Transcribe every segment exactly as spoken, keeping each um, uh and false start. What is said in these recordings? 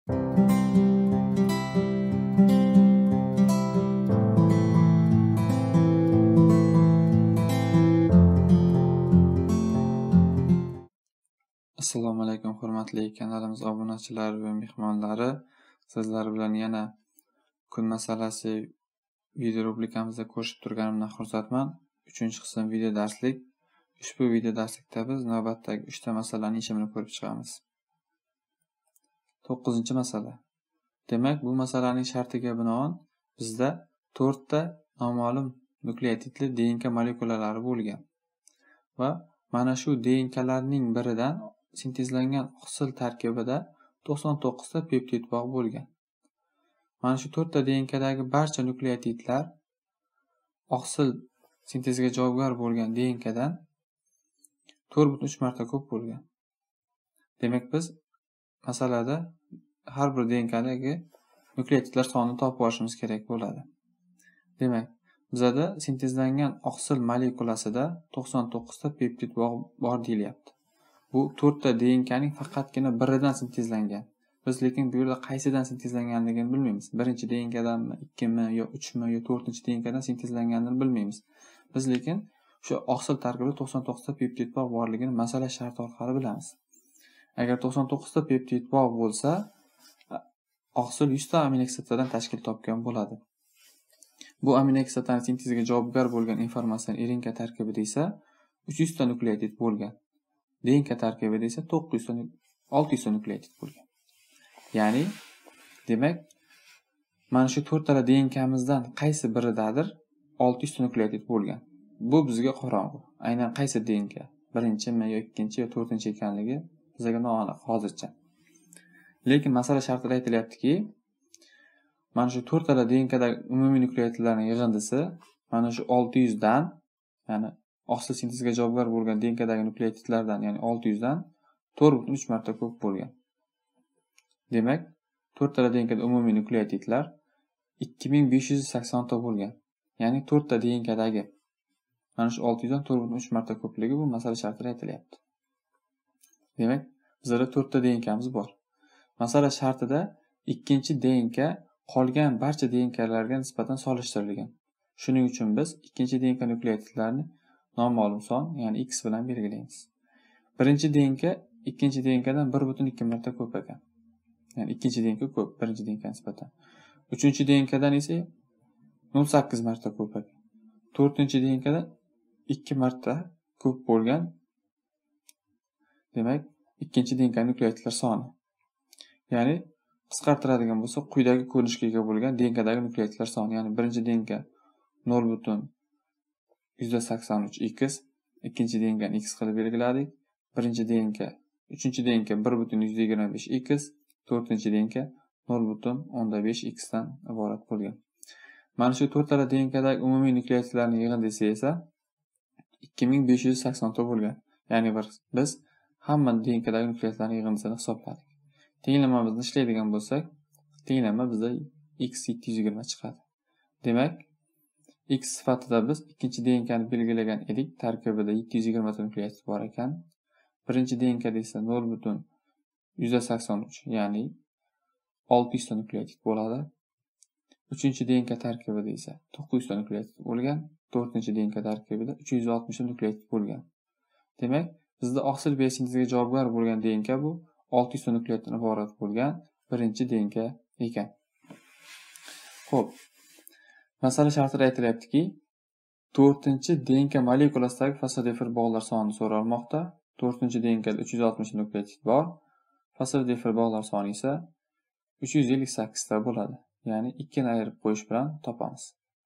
Assalomu alaykum hurmatli kanalimiz obunachilari va mehmonlari. Sizlar bilan yana kun masalasi video rubrikamizda ko'rishib turganimdan xursandman. uchinchi qism video darslik. Ushbu video darslikda biz navbatdagi uchta masalaning yechimini ko'rib chiqamiz. to'qqizinchi masala. Demak, bu masalaning shartiga binoan bizda to'rtta noma'lum nukleotidli D N K molekulalari bo'lgan va mana shu D N Klarning biridan sintezlangan oqsil tarkibida to'qson to'qqizta peptid bog' bo'lgan. Mana shu to'rtta D N Kdagi barcha nukleotidlar oqsil sintezga javobgar bo'lgan D N Kdan to'rt butun uch marta ko'p bo'lgan. Demak, biz masalada har bir D N Kdagi nukleotidlar sonini topib olishimiz kerak bo'ladi. Demak, bizada sintezlangan oqsil molekulasida to'qson to'qqizta peptid bog' bor deyilyapti. Bu to'rtta D N Kning faqatgina biridan sintezlangan. Biz lekin bu yerda qaysidan sintezlanganligini bilmaymiz. Birinchi D N Kdanmi, ikkimi yo uchmi yo to'rtinchi D N Kdan sintezlanganini bilmaymiz. Biz lekin shu oqsil tarkibida to'qson to'qqizta peptid bog' borligini masala sharti orqali bilamiz. Agar to'qson to'qqizta peptid bog' bo'lsa, oqsil yuzta aminokislotadan tashkil topgan bo'ladi. Bu aminokislotaning sinteziga javobgar bo'lgan informatsiya R N K tarkibida esa uch yuz ta nukleotid bo'lgan. D N K tarkibida esa to'qqiz yuz ta olti yuz ta nukleotid bo'lgan. Ya'ni, demak, mana shu to'rttala D N Kmizdan qaysi biridadir olti yuz ta nukleotid bo'lgan. Bu bizga qorong'u. Aynan qaysi D N K, birinchimi yo ikkinchi yo to'rtinchi ekanligi bizga noaniq hozircha. Lekin masala shartida aytilyaptiki, mana shu to'rttala D N Kdagi umumiy nukleotidlarning yig'indisi mana shu olti yuz dan, ya'ni oqsil sinteziga javobgar bo'lgan D N Kdagi nukleotidlardan, ya'ni olti yuz dan to'rt butun uch marta ko'p bo'lgan. Demak, to'rttala D N Kda umumiy nukleotidlar ikki ming besh yuz sakson ta bo'lgan. Ya'ni to'rtta D N Kdagi mana shu olti yuz dan to'rt butun uch marta ko'pligi bu masala shartida aytilyapti. Demak, bizda to'rtta D N Kmiz bor. Masala shartida ikkinchi D N K qolgan barcha D N Klarga nisbatan solishtirilgan. Shuning uchun biz ikkinchi D N K nukleotidlarni noma'lum son, ya'ni X bilan belgilaymiz. Birinchi D N K ikkinchi D N Kdan bir butun ikki marta ko'p ekan. Ya'ni ikkinchi D N K ko'p, birinchi D N K nisbatan. Uchinchi D N Kdan esa nol butun sakkiz marta ko'p ekan. to'rtinchi D N Kdan ikki marta ko'p bo'lgan. Demak, ikkinchi D N K nukleotidlar soni. Ya'ni qisqartiradigan bo'lsa, quyidagi ko'rinishga ega bo'lgan D N Kdagi nukleotidlar soni, ya'ni birinchi D N K nol butun yuz sakson uch X, ikkinchi D N Kni X qilib belgiladik. Birinchi D N K, uchinchi D N K bir butun yuz yigirma besh X, to'rtinchi D N K nol butun o'n besh X dan iborat bo'lgan. Mana shu to'rttala D N Kdagi umumiy nukleotidlarning yig'indisi esa ikki ming besh yuz sakson ta bo'lgan. Ya'ni biz hamma D N Kdagi nukleotidlarning yig'indisini hisobladik. Tenglamamizni ishlaydigan bo'lsak, tenglama bizda X yetti yuz yigirma chiqadi. Demak, X sifatida biz ikkinchi D N Kni belgilagan edik, tarkibida yetti yuz yigirma ta nukleotid bor ekan. Birinchi D N Kda esa nol butun yuz sakson uch, ya'ni olti yuz ta nukleotid bo'ladi. Uchinchi D N K tarkibida esa to'qqiz yuz ta nukleotid bo'lgan. to'rtinchi D N K tarkibida uch yuz oltmish ta nukleotid bo'lgan. Demak, bizda oqsil biosinteziga javobgar bo'lgan D N K bu olti yuz ta nukleotiddan iborat bo'lgan birinchi D N K ekan. Xo'p. Masala shartida aytilyaptiki, to'rtinchi D N K molekulasidagi fosfodifir bog'lar soni so'ralmoqda. to'rtinchi D N Kda uch yuz oltmish nukleotid bor. Fosfodifir bog'lar soni esa uch yuz ellik sakkiz ta bo'ladi. Ya'ni ikkini ayirib qo'yish bilan topamiz.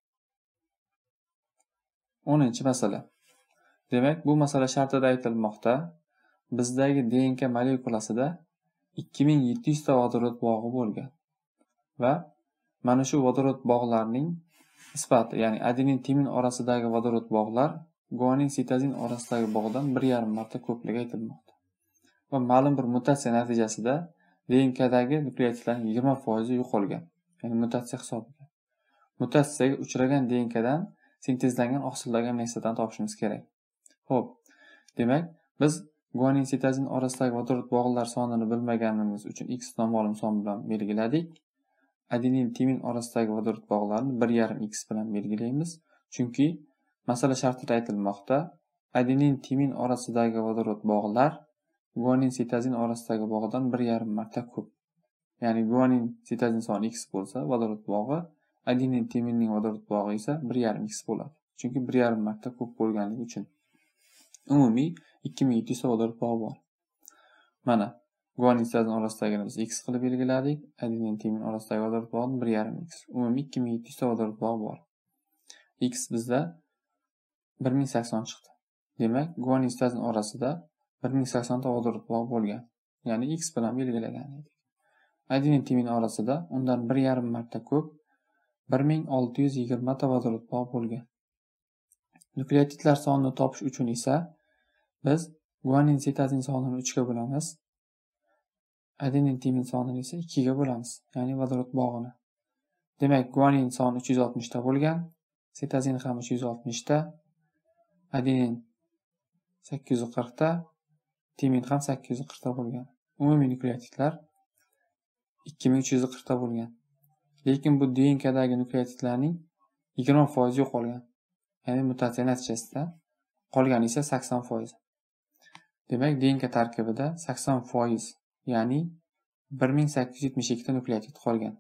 o'ninchi masala. Demak, bu masala shartida aytilmoqda, bizdagi D N K molekulasida ikki ming yetti yuz ta vodorod bog'i bo'lgan. Va mana shu vodorod bog'larining nisbati, ya'ni adenin timin orasidagi vodorod bog'lar guanin sitozin orasidagi bog'dan bir yarim marta ko'pligi aytilmoqda. Va ma'lum bir mutatsiya natijasida D N Kdagi nukleotidlarning yigirma foizi yo'qolgan. Ya'ni mutatsiya hisobiga. Mutatsiyaga uchragan D N Kdan sintezlangan oqsildagi aminokislotalarni topishimiz kerak. Xo'p. Demak, biz guanin sitozin orasidagi vodorod bog'lar sonini bilmaganimiz uchun x noma'lum son bilan belgiladik. Adenin timin orasidagi vodorod bog'larni bir yarim x bilan belgilaymiz. Chunki masala shartida aytilmoqda, adenin timin orasidagi vodorod bog'lar guanin sitozin orasidagi bog'dan bir yarim marta ko'p. Ya'ni guanin sitozin soni x bo'lsa, vodorod bog'i, adenin timinning vodorod bog'i esa bir yarim x bo'ladi. Chunki bir yarim marta ko'p bo'lganligi uchun. Umumiy ikki ming yetti yuz ta vodorod bog'i bor. Mana guanin sitozin orasidagini biz x qilib belgiladik. Adenin timin orasidagi vodorod bog'i bir yarim x. Umumiy ikki ming yetti yuz ta vodorod bog'i bor. X bizda bir ming sakson chiqdi. Demak, guanin sitozin orasida bir ming sakson ta vodorod bog'i bo'lgan. Ya'ni x bilan belgilagan edik. Adenin timin orasida undan bir yarim marta ko'p bir ming olti yuz yigirma ta vodorod bog'i bo'lgan. Nukleotidlar sonini topish uchun esa biz guanin sitozin sonini uch ga bo'lamiz. Adenin timin sonini esa ikki ga bo'lamiz, ya'ni vodorod bog'ini. Demak, guanin soni uch yuz oltmish ta bo'lgan, sitozin ham uch yuz oltmish ta, adenin sakkiz yuz qirq ta, timin ham sakkiz yuz qirq ta bo'lgan. Umumiy nukleotidlar ikki ming uch yuz qirq ta bo'lgan. Lekin bu D N K'dagi nukleotidlarning yigirma foizi yo'qolgan. Ya'ni mutatsiya natijasida qolgani esa sakson foiz. Demak, D N K tarkibida sakson foiz, ya'ni bir ming sakkiz yuz yetmish ikki ta nukleotid qolgan.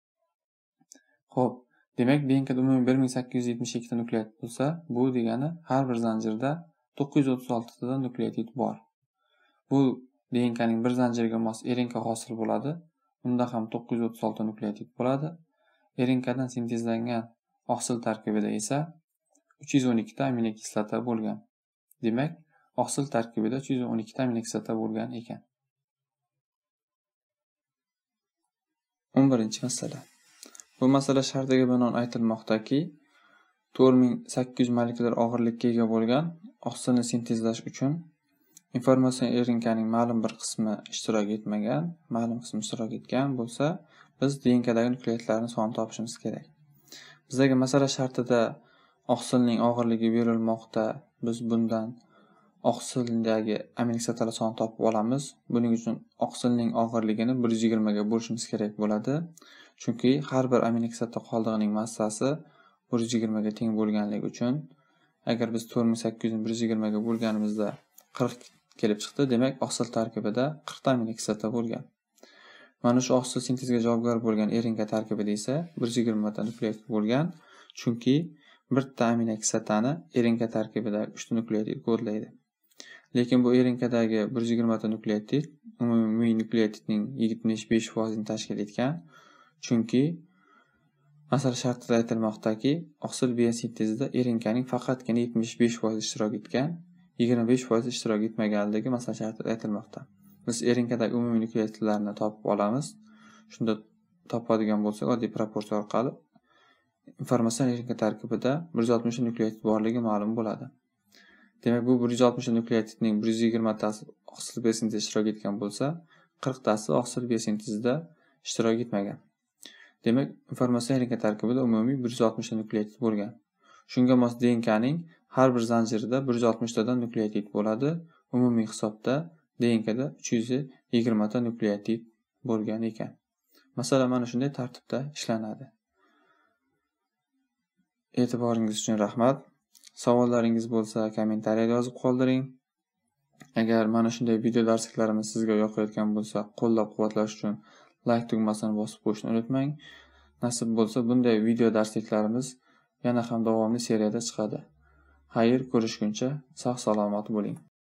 Xo'p, demak, D N K'da umumiy bir ming sakkiz yuz yetmish ikki ta nukleotid bo'lsa, bu degani har bir zanjirda to'qqiz yuz o'ttiz olti ta nukleotid bor. Bu D N K'ning bir zanjiriga mos R N K hosil bo'ladi. Unda ham to'qqiz yuz o'ttiz olti ta nukleotid bo'ladi. R N K'dan sintezlangan oqsil tarkibida esa uch yuz o'n ikki ta aminokislota bo'lgan. Demak, oqsil tarkibida uch yuz o'n ikki ta aminokislota bo'lgan ekan. o'n birinchi masala. Bu masala shartiga binoan aytilmoqdaki, to'rt ming sakkiz yuz molekulyar og'irlikka ega bo'lgan oqsilni sintezlash uchun informatsion R N K'ning ma'lum bir qismi ishtirok etmagan, ma'lum qismi ishtirok etgan bo'lsa, biz D N K'dagi nukleotidlarning sonini topishimiz kerak. Bizdagi masala shartida oqsilning og'irligi berilmoqda. Biz bundan oqsildagi aminokislotalar sonini topib olamiz. Buning uchun oqsilning og'irligini bir yuz yigirma ga bo'lishimiz kerak bo'ladi. Chunki har bir aminokislota qoldig'ining massasi bir yuz yigirma ga teng bo'lganligi uchun agar biz to'rt ming sakkiz yuz ni bir yuz yigirma ga bo'lganimizda qirq kelib chiqdi. Demak, oqsil tarkibida qirq ta aminokislota bo'lgan. Mana shu oqsil sintezga javobgar bo'lgan R N K tarkibida esa bir yuz yigirma ta nukleotid bo'lgan. Chunki bir ta aminokislotani R N K tarkibidagi uch ta nukleotid kodlaydi. Lekin bu R N K'dagi bir yuz yigirma ta nukleotid umumiy nukleotidning yetmish besh foizini tashkil etgan. Chunki masala shartida aytilmoqdaki, oqsil biosintezida R N K'ning faqatgina yetmish besh foiz ishtirok etgan, yigirma besh foiz ishtirok etmaganligi masala shartida aytilmoqda. Biz R N K'dagi umumiy nukleotidlarni topib olamiz. Shunda topadigan bo'lsak, oddiy proporsiya orqali informatsion R N K tarkibida bir yuz oltmish ta nukleotid borligi ma'lum bo'ladi. Demak, bu bir yuz oltmish ta nukleotidning bir yuz yigirma tasi oqsil biosintezida ishtirok etgan bo'lsa, qirq tasi oqsil biosintezida ishtirok etmagan. Demak, informatsion R N K tarkibida umumiy bir yuz oltmish ta nukleotid bo'lgan. Shunga mos D N K'ning har bir zanjirida bir yuz oltmish tadan nukleotid bo'ladi. Umumiy hisobda D N K'da uch yuz yigirma ta nukleotid bo'lgan ekan. Masala mana shunday tartibda ishlanadi. E'tiboringiz uchun rahmat. Savollaringiz bo'lsa, kommentariyada yozib qoldiring. Agar mana shunday video darsliklarimiz sizga yoqayotgan bo'lsa, qo'llab-quvvatlash uchun like tugmasini bosib qo'yishni unutmang. Nasib bo'lsa, bunday video darsliklarimiz yana ham davomli seriyada chiqadi. Xayr, ko'rishguncha sog' salomat bo'ling.